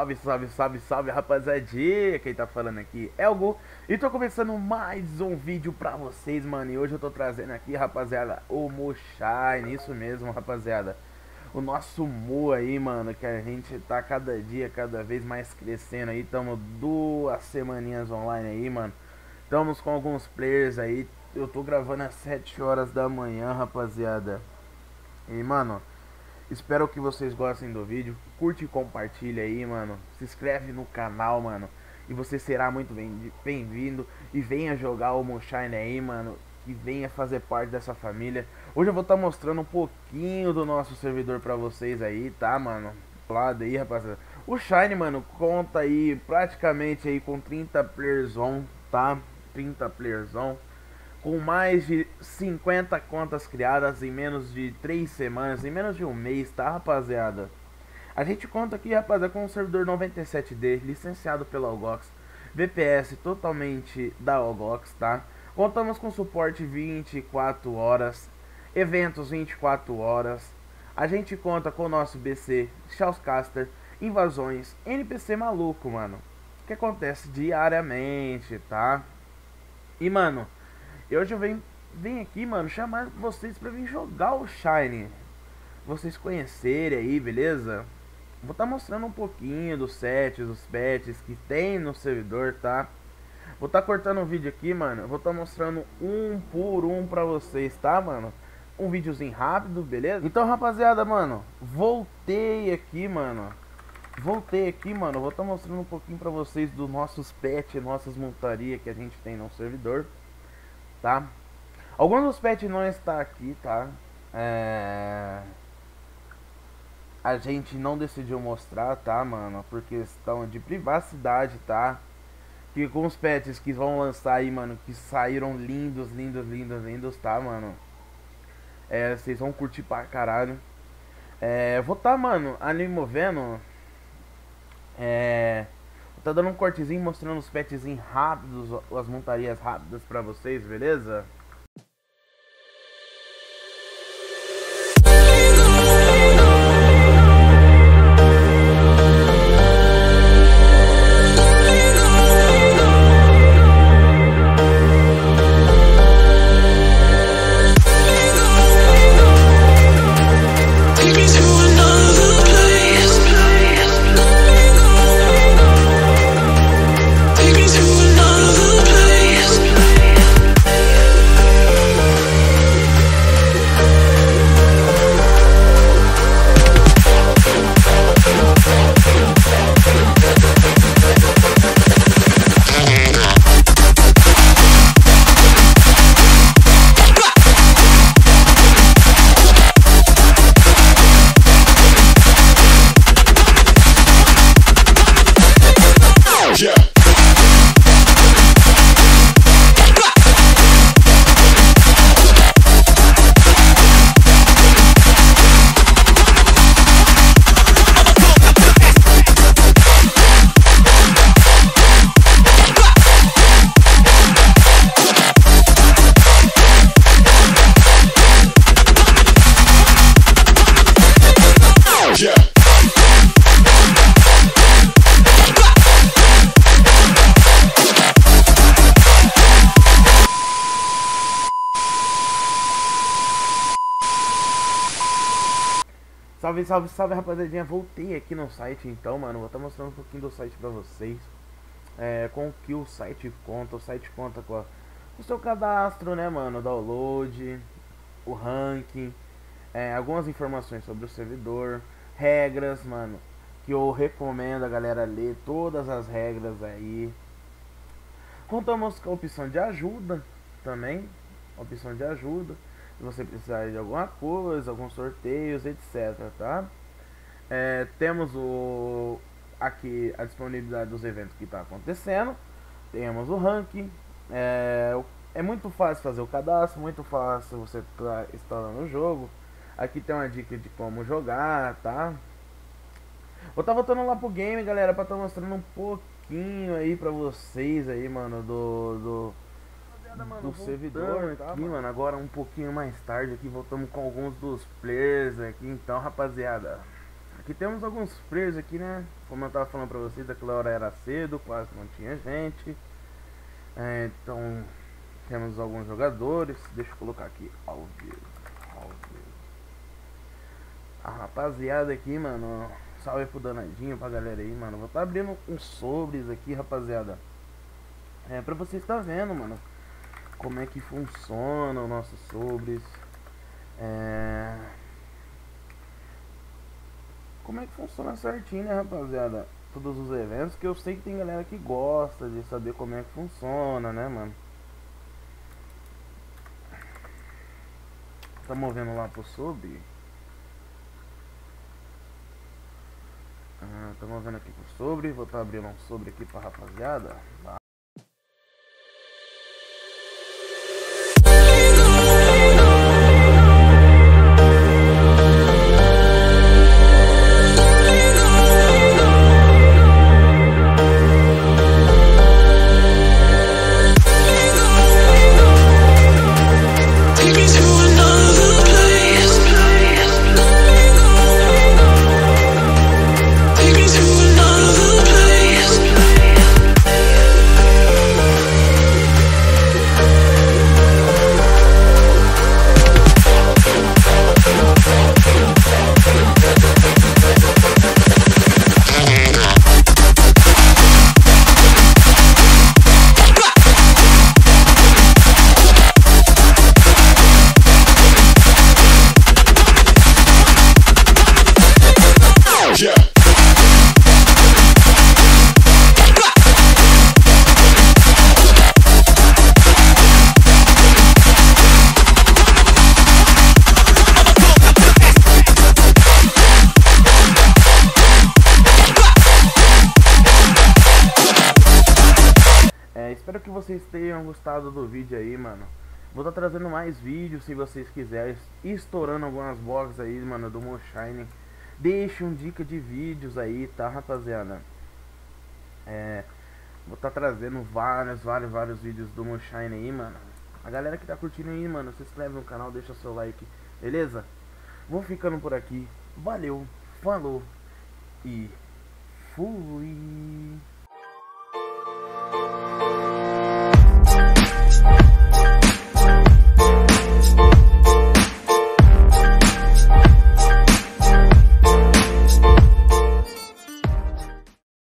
salve, salve, salve, salve, rapaziadinha. Quem tá falando aqui é o Gu. E tô começando mais um vídeo pra vocês, mano. E hoje eu tô trazendo aqui, rapaziada, o Moshine. Isso mesmo, rapaziada. O nosso Mu aí, mano, que a gente tá cada dia, cada vez mais crescendo aí. Tamo 2 semaninhas online aí, mano. Estamos com alguns players aí. Eu tô gravando às 7 horas da manhã, rapaziada. E, mano, espero que vocês gostem do vídeo. Curte e compartilha aí, mano. Se inscreve no canal, mano. E você será muito bem-vindo. E venha jogar o Moshine aí, mano. E venha fazer parte dessa família. Hoje eu vou estar mostrando um pouquinho do nosso servidor pra vocês aí, tá, mano? Lado aí, rapaziada. O Shine, mano, conta aí praticamente aí com 30 players on, tá? 30 players on. Com mais de 50 contas criadas em menos de 3 semanas, em menos de um mês, tá, rapaziada? A gente conta aqui, rapaziada, com um servidor 97D, licenciado pela Algox, VPS totalmente da Algox, tá? Contamos com suporte 24 horas, eventos 24 horas. A gente conta com o nosso BC, Shoutcaster, invasões, NPC maluco, mano, que acontece diariamente, tá? E, mano, hoje eu venho aqui, mano, chamar vocês pra vir jogar o Shine. Vocês conhecerem aí, beleza? Vou estar mostrando um pouquinho dos sets, dos patches que tem no servidor, tá? Vou estar cortando um vídeo aqui, mano. Vou estar mostrando um por um pra vocês, tá, mano? Um videozinho rápido, beleza? Então, rapaziada, mano, voltei aqui, mano. Vou estar mostrando um pouquinho pra vocês dos nossos pets, nossas montarias que a gente tem no servidor, tá? Alguns dos pets não está aqui, tá? A gente não decidiu mostrar, tá, mano? Por questão de privacidade, tá? Que com os pets que vão lançar aí, mano, que saíram lindos, lindos, lindos, lindos, tá, mano? Vocês vão curtir pra caralho. Vou tá, mano, ali movendo. Vou tá dando um cortezinho mostrando os pets rápidos, as montarias rápidas pra vocês, beleza? Salve, salve, salve, rapaziadinha. Voltei aqui no site então, mano. Vou estar mostrando um pouquinho do site pra vocês. Com o que o site conta. O site conta com o seu cadastro, né, mano? Download, o ranking, algumas informações sobre o servidor, regras, mano, que eu recomendo a galera ler todas as regras aí. Contamos com a opção de ajuda também. Opção de ajuda. Se você precisar de alguma coisa, alguns sorteios, etc, tá? Temos aqui a disponibilidade dos eventos que está acontecendo. Temos o ranking. É muito fácil fazer o cadastro, muito fácil você tá instalando o jogo. Aqui tem uma dica de como jogar, tá? Vou estar voltando lá pro game, galera, pra estar mostrando um pouquinho aí pra vocês aí, mano, do servidor aqui, mano. Agora um pouquinho mais tarde aqui, voltamos com alguns dos players aqui. Então, rapaziada, Aqui temos alguns players aqui, né? Como eu tava falando pra vocês, aquela hora era cedo, quase não tinha gente. Então temos alguns jogadores. Deixa eu colocar aqui ao vivo. A rapaziada aqui, mano. Salve pro danadinho, pra galera aí, mano. Vou tá abrindo uns sobres aqui, rapaziada. Pra vocês tá vendo, mano, como é que funciona os nossos sobres. Como é que funciona certinho, né, rapaziada? Todos os eventos, que eu sei que tem galera que gosta de saber como é que funciona, né, mano? Tá movendo lá pro sobre. Tô movendo aqui pro sobre. Vou tá abrindo um sobre aqui pra rapaziada. Espero que vocês tenham gostado do vídeo aí, mano. Vou estar trazendo mais vídeos se vocês quiserem. Estourando algumas boxes aí, mano, do Moshine. Deixem dica de vídeos aí, tá, rapaziada? Vou estar trazendo vários vídeos do Moshine aí, mano. A galera que tá curtindo aí, mano, se inscreve no canal, deixa seu like, beleza? Vou ficando por aqui. Valeu, falou e fui!